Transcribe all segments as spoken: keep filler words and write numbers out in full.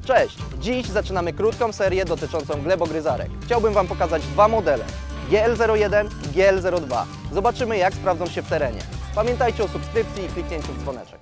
Cześć! Dziś zaczynamy krótką serię dotyczącą glebogryzarek. Chciałbym Wam pokazać dwa modele, G L zero jeden i G L zero dwa. Zobaczymy, jak sprawdzą się w terenie. Pamiętajcie o subskrypcji i kliknięciu w dzwoneczek.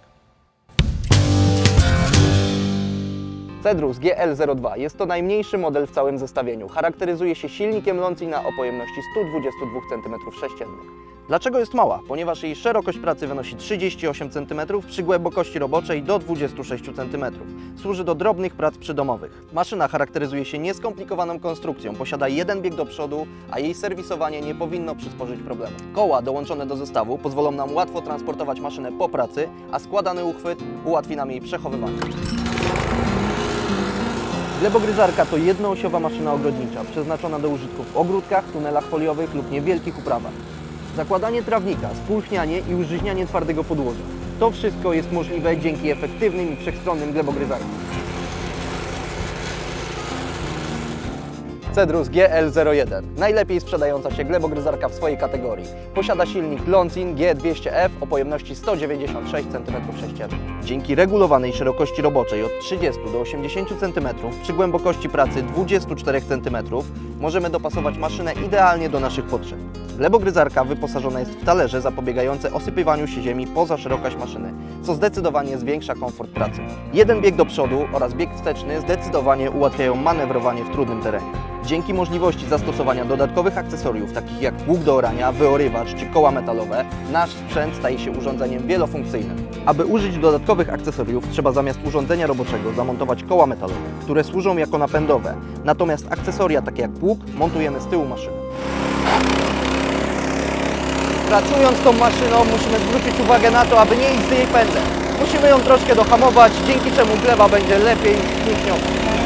Cedrus G L zero dwa jest to najmniejszy model w całym zestawieniu. Charakteryzuje się silnikiem Longines o pojemności sto dwadzieścia dwa centymetrów sześciennych. Dlaczego jest mała? Ponieważ jej szerokość pracy wynosi trzydzieści osiem centymetrów przy głębokości roboczej do dwudziestu sześciu centymetrów. Służy do drobnych prac przydomowych. Maszyna charakteryzuje się nieskomplikowaną konstrukcją, posiada jeden bieg do przodu, a jej serwisowanie nie powinno przysporzyć problemu. Koła dołączone do zestawu pozwolą nam łatwo transportować maszynę po pracy, a składany uchwyt ułatwi nam jej przechowywanie. Glebogryzarka to jednoosiowa maszyna ogrodnicza, przeznaczona do użytku w ogródkach, tunelach foliowych lub niewielkich uprawach. Zakładanie trawnika, spulchnianie i użyźnianie twardego podłoża. To wszystko jest możliwe dzięki efektywnym i wszechstronnym glebogryzarkom. Cedrus G L zero jeden. Najlepiej sprzedająca się glebogryzarka w swojej kategorii. Posiada silnik Longines G dwieście F o pojemności sto dziewięćdziesiąt sześć centymetrów sześciennych. Dzięki regulowanej szerokości roboczej od trzydziestu do osiemdziesięciu centymetrów przy głębokości pracy dwudziestu czterech centymetrów możemy dopasować maszynę idealnie do naszych potrzeb. Glebogryzarka wyposażona jest w talerze zapobiegające osypywaniu się ziemi poza szerokość maszyny, co zdecydowanie zwiększa komfort pracy. Jeden bieg do przodu oraz bieg wsteczny zdecydowanie ułatwiają manewrowanie w trudnym terenie. Dzięki możliwości zastosowania dodatkowych akcesoriów, takich jak pług do orania, wyorywacz czy koła metalowe, nasz sprzęt staje się urządzeniem wielofunkcyjnym. Aby użyć dodatkowych akcesoriów, trzeba zamiast urządzenia roboczego zamontować koła metalowe, które służą jako napędowe, natomiast akcesoria takie jak pług montujemy z tyłu maszyny. Pracując tą maszyną musimy zwrócić uwagę na to, aby nie iść z jej pędem. Musimy ją troszkę dohamować, dzięki czemu gleba będzie lepiej znikniona.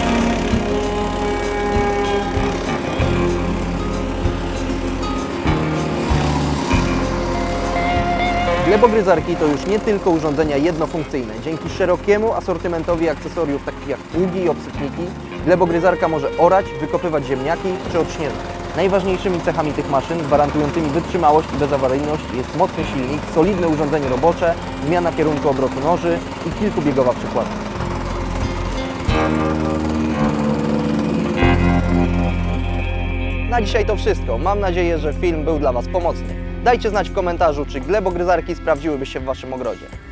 Glebogryzarki to już nie tylko urządzenia jednofunkcyjne. Dzięki szerokiemu asortymentowi akcesoriów takich jak pługi i obsypniki, glebogryzarka może orać, wykopywać ziemniaki czy odśnieżać. Najważniejszymi cechami tych maszyn, gwarantującymi wytrzymałość i bezawaryjność, jest mocny silnik, solidne urządzenie robocze, zmiana kierunku obrotu noży i kilkubiegowa przykładka. Na dzisiaj to wszystko. Mam nadzieję, że film był dla Was pomocny. Dajcie znać w komentarzu, czy glebogryzarki sprawdziłyby się w Waszym ogrodzie.